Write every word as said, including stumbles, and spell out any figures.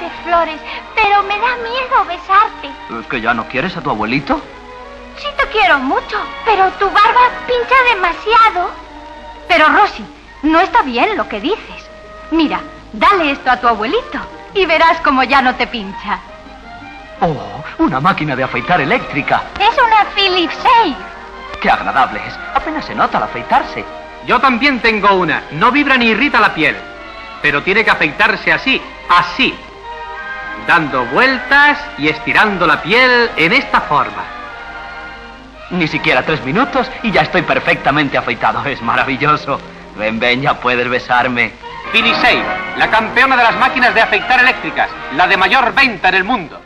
de flores, pero me da miedo besarte. ¿Es que ya no quieres a tu abuelito? Sí te quiero mucho, pero tu barba pincha demasiado. Pero, Rosy, no está bien lo que dices. Mira, dale esto a tu abuelito y verás como ya no te pincha. Oh, una máquina de afeitar eléctrica. Es una Philips Shave. Qué agradable es. Apenas se nota al afeitarse. Yo también tengo una. No vibra ni irrita la piel. Pero tiene que afeitarse así, así. Dando vueltas y estirando la piel en esta forma. Ni siquiera tres minutos y ya estoy perfectamente afeitado. Es maravilloso. Ven, ven, ya puedes besarme. Philips Shave, la campeona de las máquinas de afeitar eléctricas. La de mayor venta en el mundo.